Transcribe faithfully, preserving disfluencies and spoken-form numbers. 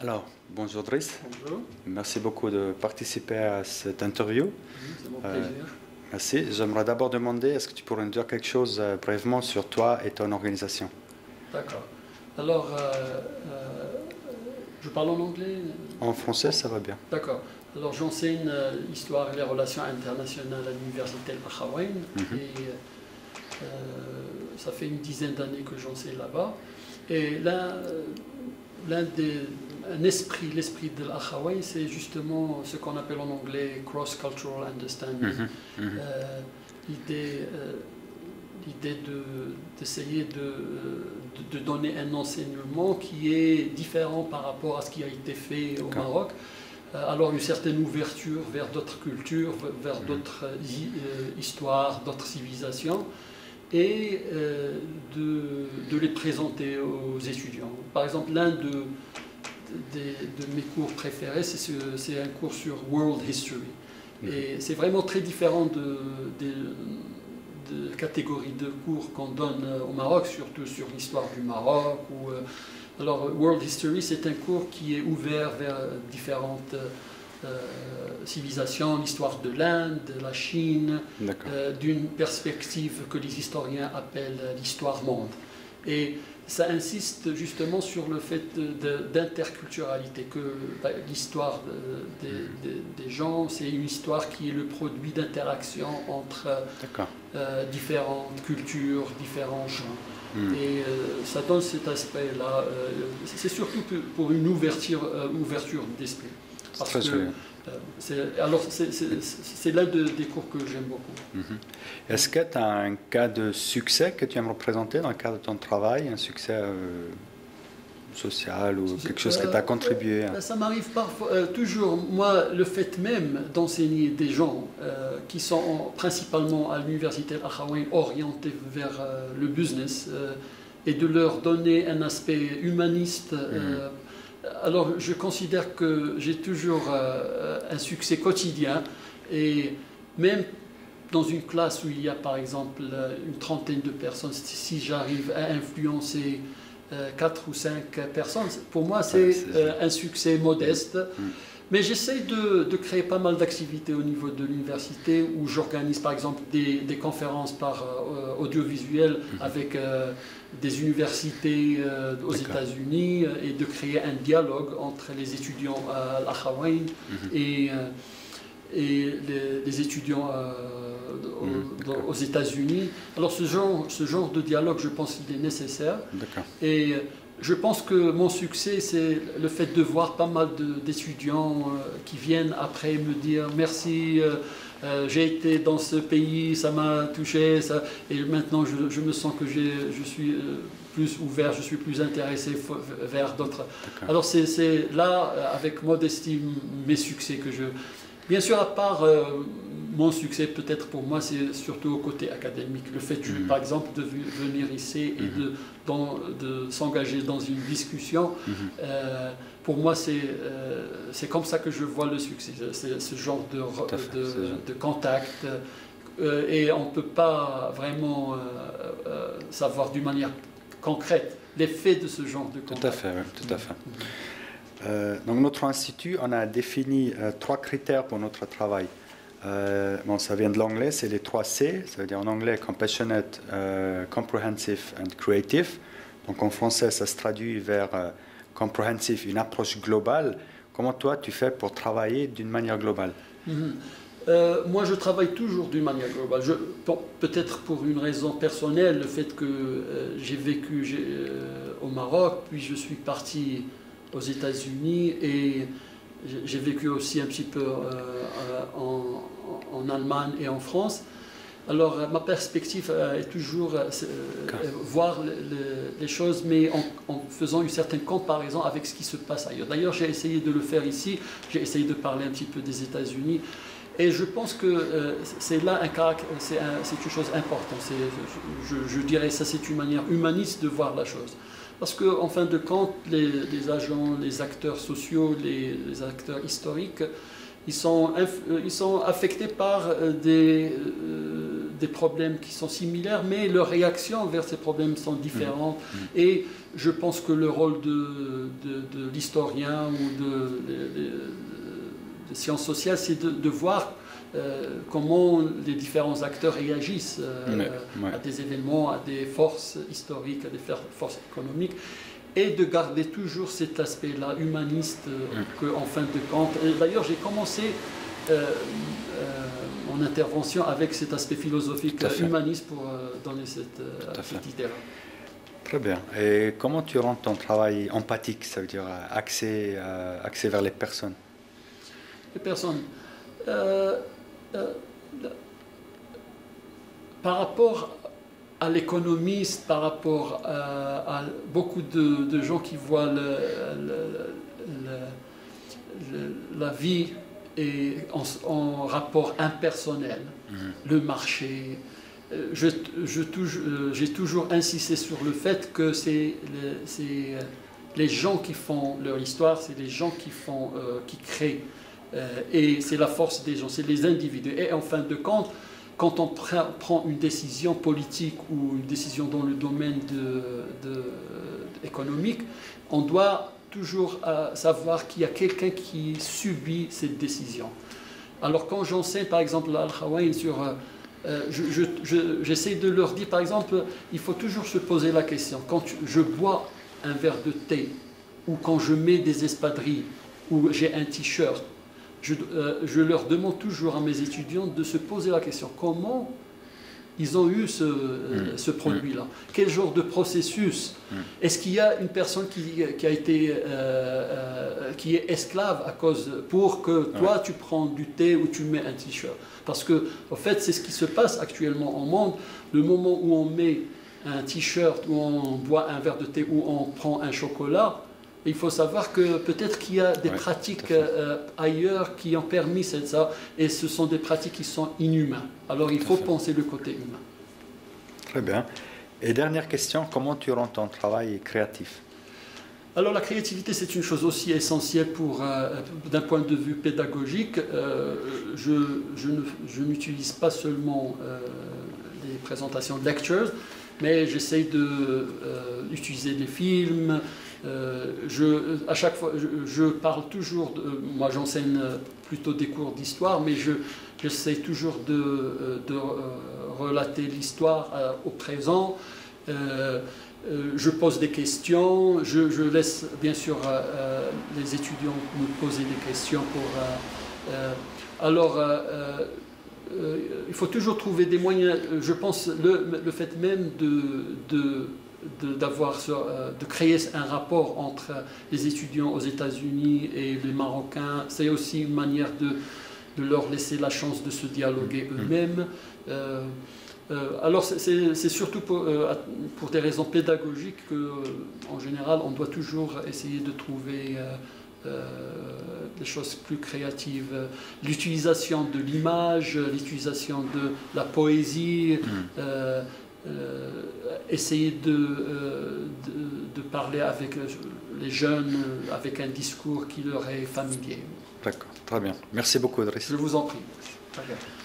Alors, bonjour Driss. Bonjour. Merci beaucoup de participer à cette interview. C'est mon Euh, plaisir. Merci. J'aimerais d'abord demander, est-ce que tu pourrais nous dire quelque chose euh, brièvement sur toi et ton organisation? D'accord. Alors, euh, euh, je parle en anglais? En français, ça va bien. D'accord. Alors, j'enseigne euh, l'histoire et les relations internationales à l'université Al-Akhawayn. Mhm. Et euh, ça fait une dizaine d'années que j'enseigne là-bas. Et là, l'un des, un esprit, l'esprit de l'Akhawayn, c'est justement ce qu'on appelle en anglais cross-cultural understanding. Mhm. Mhm. Euh, l'idée, euh, l'idée de, d'essayer de, de, de donner un enseignement qui est différent par rapport à ce qui a été fait au Maroc. Euh, alors une certaine ouverture vers d'autres cultures, vers Mhm. d'autres euh, histoires, d'autres civilisations, et euh, de, de les présenter aux étudiants. Par exemple, l'un de, de, de mes cours préférés, c'est, ce, c'est un cours sur World History. Mhm. Et c'est vraiment très différent de, de, de catégories de cours qu'on donne au Maroc, surtout sur l'histoire du Maroc. Ou, euh, alors, World History, c'est un cours qui est ouvert vers différentes euh, civilisations, l'histoire de l'Inde, de la Chine, euh, d'une perspective que les historiens appellent l'histoire monde. Et ça insiste justement sur le fait de, de, d'interculturalité, que bah, l'histoire de, de, de, des gens, c'est une histoire qui est le produit d'interaction entre euh, différentes cultures, différents gens. Mmh. Et euh, ça donne cet aspect-là. Euh, c'est surtout pour une ouverture, euh, ouverture d'esprit. Parce très que, euh, c'est, alors, c'est, c'est, c'est l'un de, des cours que j'aime beaucoup. Mmh. Est-ce que tu as un cas de succès que tu aimes représenter dans le cadre de ton travail, un succès euh, social ou quelque chose euh, que tu as contribué à... Ça m'arrive parfois, euh, toujours. Moi, le fait même d'enseigner des gens euh, qui sont principalement à l'université Al-Akhawayn orientés vers euh, le business euh, et de leur donner un aspect humaniste. Euh, mmh. Alors, je considère que j'ai toujours euh, un succès quotidien, et même dans une classe où il y a par exemple une trentaine de personnes, si j'arrive à influencer euh, quatre ou cinq personnes, pour moi c'est, ouais, c'est euh, un succès modeste. Mmh. Mais j'essaie de, de créer pas mal d'activités au niveau de l'université où j'organise par exemple des, des conférences par euh, audiovisuel mmh. avec euh, des universités euh, aux États-Unis, et de créer un dialogue entre les étudiants à l'Akhawayn mmh. et, euh, et les, les étudiants euh, aux, mmh. aux États-Unis. Alors ce genre, ce genre de dialogue, je pense qu'il est nécessaire. Et je pense que mon succès, c'est le fait de voir pas mal de, d'étudiants euh, qui viennent après me dire merci, euh, euh, j'ai été dans ce pays, ça m'a touché, ça, et maintenant je, je me sens que j'ai, je suis euh, plus ouvert, je suis plus intéressé vers d'autres. Alors c'est, c'est là, avec modestie, mes succès que je... Bien sûr, à part euh, mon succès, peut-être pour moi, c'est surtout au côté académique. Le fait, mmh. par exemple, de venir ici et mmh. de, dans, de s'engager dans une discussion, mmh. euh, pour moi, c'est, euh, c'est comme ça que je vois le succès. C'est ce genre de, de, de contact. Euh, et on ne peut pas vraiment euh, euh, savoir d'une manière concrète l'effet de ce genre de contact. Tout à fait, oui, tout à fait. Mmh. Euh, donc notre institut, on a défini euh, trois critères pour notre travail. Euh, bon, ça vient de l'anglais, c'est les trois C, ça veut dire en anglais compassionate, euh, comprehensive and creative. Donc en français, ça se traduit vers euh, comprehensive, une approche globale. Comment toi, tu fais pour travailler d'une manière globale? Mm-hmm. euh, Moi, je travaille toujours d'une manière globale. Je, bon, peut-être pour une raison personnelle, le fait que euh, j'ai vécu j'ai, euh, au Maroc, puis je suis parti aux États-Unis, et j'ai vécu aussi un petit peu euh, en, en Allemagne et en France. Alors ma perspective est toujours euh, voir le, le, les choses, mais en, en faisant une certaine comparaison avec ce qui se passe ailleurs. D'ailleurs, j'ai essayé de le faire ici, j'ai essayé de parler un petit peu des États-Unis, et je pense que euh, c'est là un caractère, c'est, un, c'est une chose importante. C'est, je, je dirais ça, c'est une manière humaniste de voir la chose. Parce qu'en en fin de compte, les, les agents, les acteurs sociaux, les, les acteurs historiques, ils sont, ils sont affectés par des, des problèmes qui sont similaires, mais leurs réactions vers ces problèmes sont différentes. Mmh. Et je pense que le rôle de, de, de l'historien ou de, de, de, de sciences sociales, c'est de, de voir euh, comment les différents acteurs réagissent euh, Ouais, ouais. à des événements, à des forces historiques, à des forces économiques, et de garder toujours cet aspect-là humaniste euh, Mmh. qu'en fin de compte... D'ailleurs, j'ai commencé euh, euh, mon intervention avec cet aspect philosophique Tout à fait. humaniste pour euh, donner cette, euh, Tout à fait. cette idée-là. Très bien. Et comment tu rends ton travail empathique, ça veut dire euh, axé, euh, axé vers les personnes? Les personnes. Euh, euh, par rapport à l'économiste, par rapport à, à beaucoup de, de gens qui voient le, le, le, le, la vie et en, en rapport impersonnel, Mmh. le marché. Je, je, j'ai toujours insisté sur le fait que c'est les, c'est les gens qui font leur histoire, c'est les gens qui, font, euh, qui créent, euh, et c'est la force des gens, c'est les individus. Et en fin de compte, quand on prend une décision politique ou une décision dans le domaine de, de, économique, on doit toujours euh, savoir qu'il y a quelqu'un qui subit cette décision. Alors quand j'enseigne par exemple à Al-Khawaïn sur... Euh, je, je, je, j'essaie de leur dire par exemple, il faut toujours se poser la question, quand tu, je bois un verre de thé, ou quand je mets des espadrilles, ou j'ai un t-shirt, je, euh, je leur demande toujours à mes étudiants de se poser la question, comment ils ont eu ce, mmh. ce produit-là? Quel genre de processus? mmh. Est-ce qu'il y a une personne qui, qui a été euh, euh, qui est esclave à cause pour que toi ouais. tu prends du thé ou tu mets un t-shirt? Parce que en fait c'est ce qui se passe actuellement au monde. Le moment où on met un t-shirt, où on boit un verre de thé, où on prend un chocolat, il faut savoir que peut-être qu'il y a des ouais, pratiques euh, ailleurs qui ont permis ça, et ce sont des pratiques qui sont inhumaines. Alors il faut penser le côté humain. Très bien. Et dernière question, comment tu rends ton travail créatif? Alors la créativité, c'est une chose aussi essentielle pour, euh, d'un point de vue pédagogique. Euh, je, je, ne, je n'utilise pas seulement euh, les présentations de lectures, mais j'essaye d'utiliser euh, des films. Euh, je, à chaque fois, je, je parle toujours, de, moi j'enseigne plutôt des cours d'histoire, mais je, j'essaie toujours de, de euh, relater l'histoire euh, au présent. Euh, euh, je pose des questions, je, je laisse bien sûr euh, les étudiants me poser des questions pour... Euh, euh, alors, euh, euh, il faut toujours trouver des moyens, je pense, le, le fait même de... de De, d'avoir, de créer un rapport entre les étudiants aux États-Unis et les Marocains, c'est aussi une manière de, de leur laisser la chance de se dialoguer eux-mêmes. Euh, euh, alors c'est, c'est surtout pour, euh, pour des raisons pédagogiques qu'en général on doit toujours essayer de trouver euh, euh, des choses plus créatives. L'utilisation de l'image, l'utilisation de la poésie, mmh. euh, Euh, essayer de, euh, de, de parler avec les jeunes euh, avec un discours qui leur est familier. D'accord, très bien. Merci beaucoup, Driss. Je vous en prie. Très bien.